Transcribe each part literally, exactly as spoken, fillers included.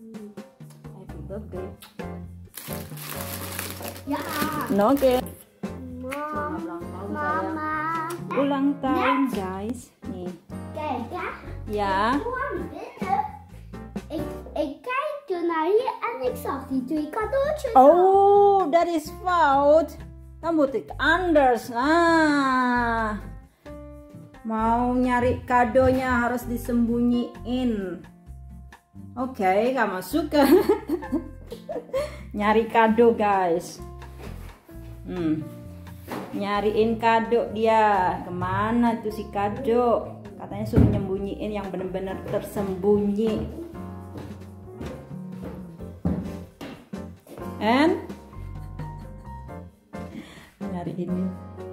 Happy birthday. Ya. Oke. Mama. Ulang tahun guys. Nih. Kijk, hè? Ja. Ik, ik kijk naar hier en ik zag die twee cadeautjes. Oh, dat is fout. Dan moet ik anders. Ah. Mau nyari kadonya harus disembunyiin. Oke, okay, kamu suka nyari kado guys. Hmm. Nyariin kado dia. Kemana tuh si kado? Katanya suruh nyembunyiin yang bener-bener tersembunyi. And nyari ini.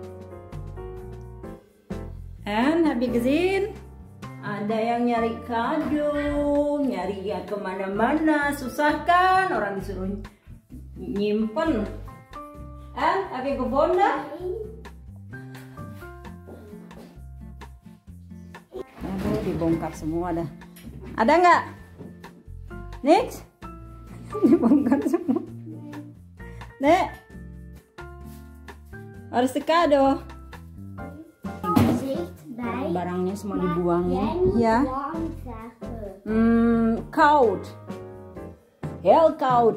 And have you seen? Ada yang nyari kado, nyari ya kemana-mana, susah kan? Orang disuruh nyimpen. And have you gevonden? Aduh, dibongkar semua dah. Ada nggak? Next? Dibongkar semua. Nek, harus kado. Barangnya semua dibuangin. Ya. Hmm, koud. Heel koud.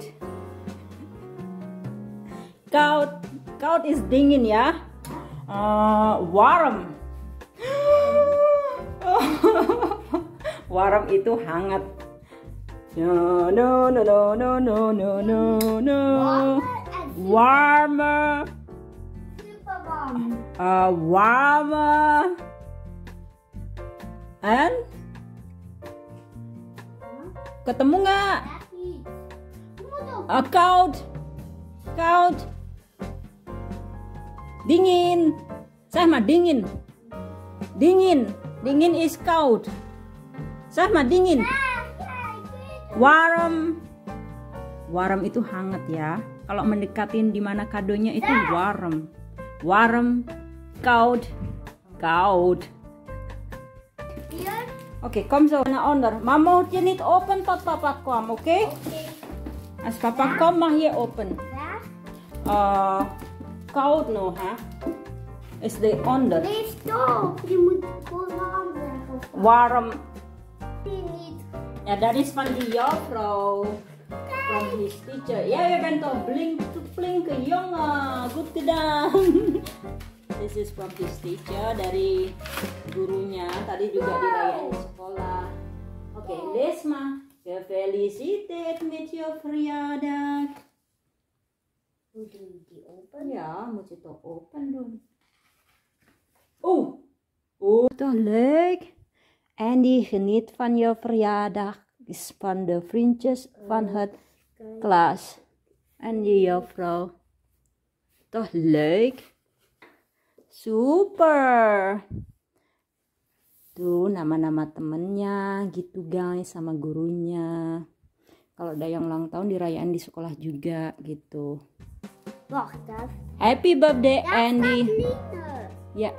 Koud, koud is dingin ya. Uh, warm. Warm itu hangat. No no no no no no no no no. Warmer. Super warm. Uh, warmer. And ketemu nggak? Uh, koud, koud, dingin, sama dingin, dingin, dingin is koud, sama dingin. Warm, warm itu hangat ya. Kalau mendekatin di mana kadonya itu warm, warm, koud, koud. Oké, kom zo naar onder. Maar moet je niet open tot papa komt, oké? Okay? Okay. Als papa komt mag je open. Uh, koud nog, hè? Is de onder. Nee, stop. Je moet gewoon warm zeggen. Warm. Die niet. Ja, dat is van die juffrouw. Van his teacher. Ja, je bent toch blink, flinke jongen. Goed gedaan. This is from his teacher, dari gurunya. Tadi juga dirayain di sekolah. Oké, okay, Lesma, gefeliciteerd met je verjaardag. Moet je die open? Ja, moet je toch open doen. Oeh, oeh, toch leuk. En die geniet van je verjaardag. Is van de vriendjes van het klas. En die juffrouw. Toch leuk. Super. Tuh nama-nama temennya gitu guys, sama gurunya. Kalau ada yang ulang tahun dirayain di sekolah juga gitu. Wacht even. Happy birthday Ja, Andy. Ja.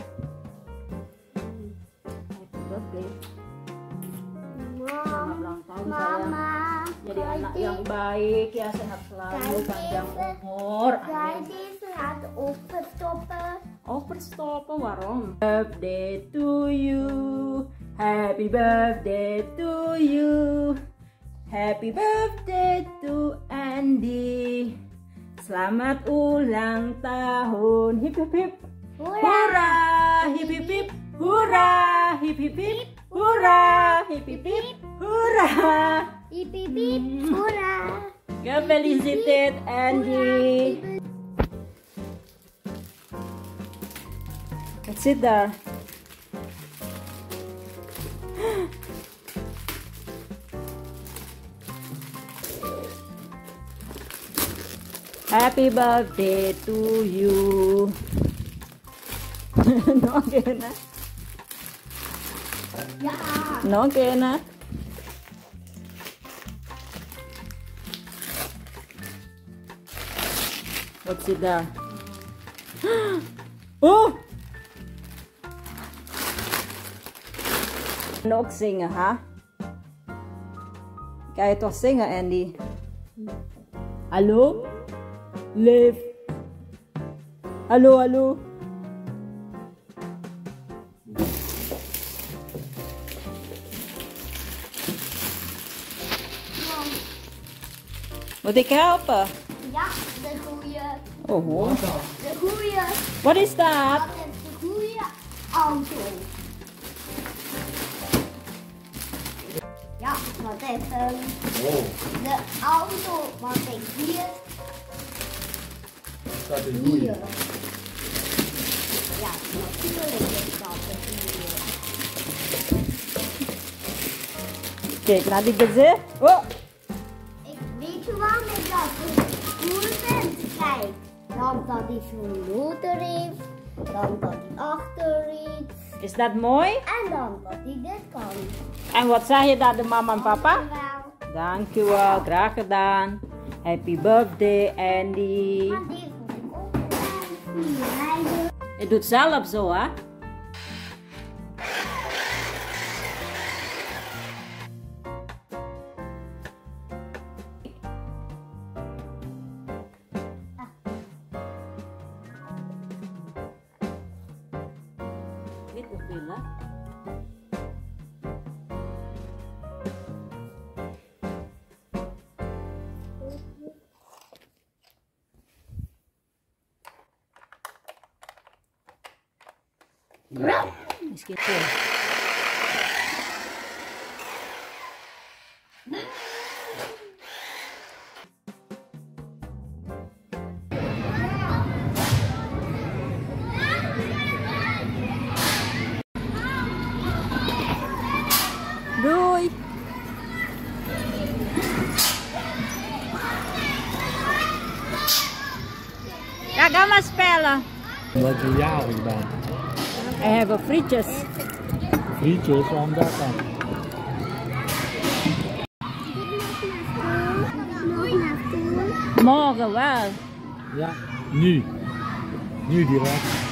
Happy birthday. Mama. Ulang tahun Mama. sayang. Jadi anak yang baik ya, sehat selalu, panjang umur. Kan deze laten openstoppen. Overstoppen, waarom? Birthday to you, happy birthday to you, happy birthday to Andy. Selamat ulang tahun, hip hip hip, hurra, hip hip hip, hurra, hip hip hip, hurra, hip hip hip, hurra, Hip hip hip, hurra. Gefeliciteerd Andy. Let's sit there. Happy birthday to you. No kena. Ja. No kena. What's it there? Oh! Nog zingen, ha? Kan je toch zingen, Andy? Hallo? Liv? Hallo, hallo? Moet ik helpen? Ja, de goede. Oh. De goede. Wat is dat? Dat is de goede auto. Ja, wat is hem? Oh, De auto wat ik hier. dat is goed. Hier. Ja, natuurlijk is dat de goede. Kijk naar die gezicht. Oh. Ik weet je waarom ik dat zo cool vind? Kijk, dan dat hij zo'n motor heeft, dan dat hij achterin Is dat mooi? en dan dat hij dit kan. En wat zeg je dat de mama en papa? Dankjewel. Dankjewel, graag gedaan. Happy birthday, Andy. Maar die vond ik ook leuk. Je doet zelf zo, hè? Dit nog veel, hè? Eens kijken. Doei! Ja, ga maar spelen. Omdat je jarig bent. I have a frietjes. Frietjes, waarom dat dan? Morgen wel. Ja, nu. Nu direct.